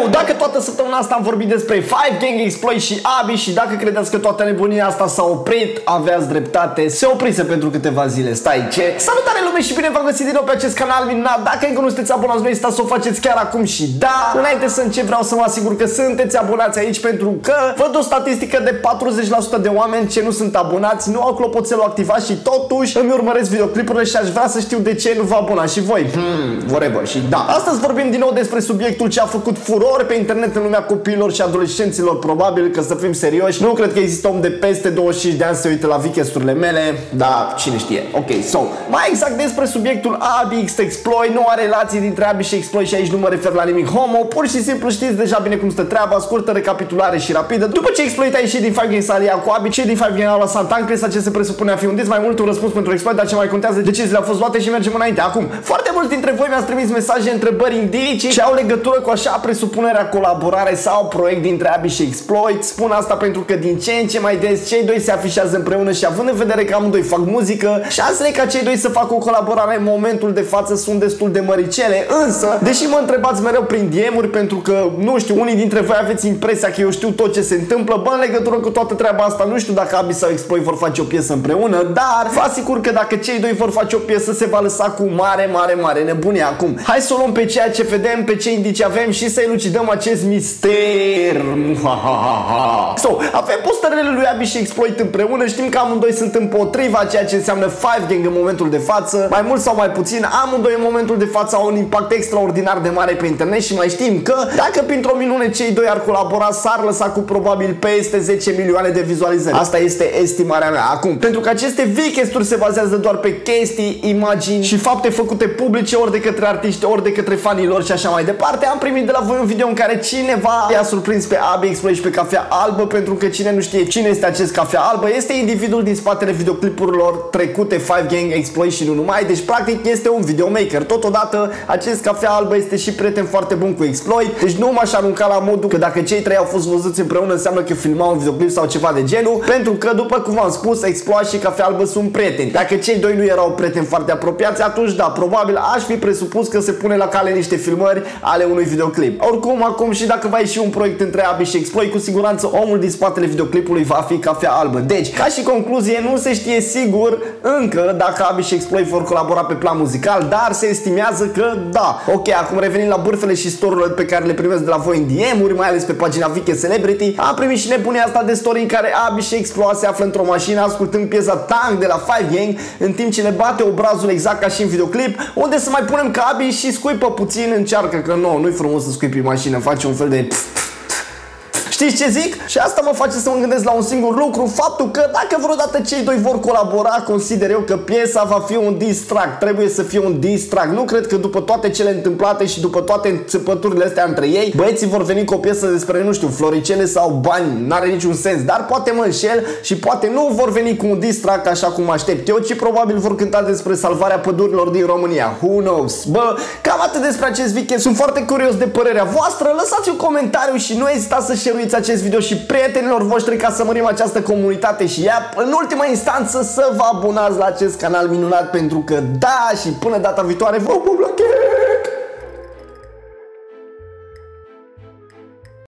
Dacă toată săptămâna asta am vorbit despre 5Gang Exploit și Abi și dacă credeți că toată nebunia asta s-a oprit, aveați dreptate, se oprise pentru câteva zile. Stai, ce? Salutare lume și bine v-am găsit din nou pe acest canal minunat. Dacă încă nu sunteți abonați, nu uitați să o faceți chiar acum și da, înainte să încep vreau să mă asigur că sunteți abonați aici pentru că văd o statistică de 40% de oameni ce nu sunt abonați, nu au clopoțelul activat și totuși îmi urmăresc videoclipurile și aș vrea să știu de ce nu vă abonați și voi. Whatever. Și da, astăzi vorbim din nou despre subiectul ce a făcut furor pe internet în lumea copiilor și adolescenților, probabil că să fim serioși. Nu cred că există om de peste 25 de ani să se uite la weekend-urile mele, dar cine știe. Ok, so, mai exact despre subiectul Abi X Exploit, nu are relații dintre Abi și Exploit și aici nu mă refer la nimic homo, pur și simplu știți deja bine cum stă treaba, scurtă recapitulare și rapidă. După ce Exploit a ieșit din 5Gang s-a aliat cu Abi, cei din 5Gang au luat Santan, cresa ce se presupune a fi un dis, mai mult un răspuns pentru Exploit, dar ce mai contează, deciziile au fost luate și mergem înainte. Acum, foarte mulți dintre voi mi-ați trimis mesaje, întrebări, indicii și au legătură cu așa presupunerea colaborare sau proiect dintre Abi și Exploit. Spun asta pentru că din ce în ce mai des cei doi se afișează împreună și având în vedere că amândoi fac muzică, șansele ca cei doi să facă o colaborare în momentul de față sunt destul de măricele. Însă, deși mă întrebați mereu prin DM-uri pentru că, nu știu, unii dintre voi aveți impresia că eu știu tot ce se întâmplă, bă, în legătură cu toată treaba asta, nu știu dacă Abi sau Exploit vor face o piesă împreună, dar vă asigur că dacă cei doi vor face o piesă se va lăsa cu mare nebunie. Acum, hai să o luăm pe ceea ce vedem, pe ce indicii avem și să elucidăm acest mister. So, avem posterele lui Abi și Exploit împreună, știm că amândoi sunt împotriva ceea ce înseamnă 5Gang în momentul de față, mai mult sau mai puțin, amândoi în momentul de față au un impact extraordinar de mare pe internet și mai știm că dacă printr-o minune cei doi ar colabora, s-ar lăsa cu probabil peste 10 milioane de vizualizări. Asta este estimarea mea. Acum, pentru că aceste weekend-uri se bazează doar pe chestii, imagini și fapte făcute publice ori de către artiști, ori de către fanii lor și așa mai departe, am primit de la voi un video în care cineva i-a surprins pe Abi Exploit și pe Cafea Albă, pentru că cine nu știe cine este acest Cafea Albă, este individul din spatele videoclipurilor trecute 5Gang Exploit și nu numai, deci practic este un videomaker. Totodată, acest Cafea Albă este și prieten foarte bun cu Exploit, deci nu m-aș arunca la modul că dacă cei trei au fost văzuți împreună înseamnă că filmau un videoclip sau ceva de genul, pentru că, după cum v-am spus, Exploit și Cafea Albă sunt prieteni. Dacă cei doi nu erau prieteni foarte apropiați, atunci da, probabil aș fi presupus că se pune la cale niște filmări ale unui videoclip. Oricum, acum și dacă va ieși un proiect între Abi și Exploit, cu siguranță omul din spatele videoclipului va fi Cafea Albă. Deci, ca și concluzie, nu se știe sigur încă dacă Abi și Exploit vor colabora pe plan muzical, dar se estimează că da. Ok, acum revenind la bârfele și story-urile pe care le primesc de la voi în DM-uri, mai ales pe pagina Weekend Celebrity, am primit și nebunia asta de story în care Abi și Exploit se află într-o mașină ascultând piesa Tank de la 5Gang, în timp ce le bate obrazul exact ca și în videoclip, unde să mai punem că Abi și scuipă puțin, încearcă că nu-i frumos să scuipi mașină, face un fel de știți ce zic? Și asta mă face să mă gândesc la un singur lucru, faptul că dacă vreodată cei doi vor colabora, consider eu că piesa va fi un diss track, trebuie să fie un diss track. Nu cred că după toate cele întâmplate și după toate înțepăturile astea între ei, băieții vor veni cu o piesă despre, nu știu, floricele sau bani, n-are niciun sens, dar poate mă înșel și poate nu vor veni cu un diss track așa cum aștept eu, ci probabil vor cânta despre salvarea pădurilor din România. Who knows? Bă, cam atât despre acest weekend, sunt foarte curios de părerea voastră, lăsați un comentariu și nu ezitați să share-uiți acest video și prietenilor voștri ca să mărim această comunitate și în ultima instanță să vă abonați la acest canal minunat, pentru că da, și până data viitoare vă pup la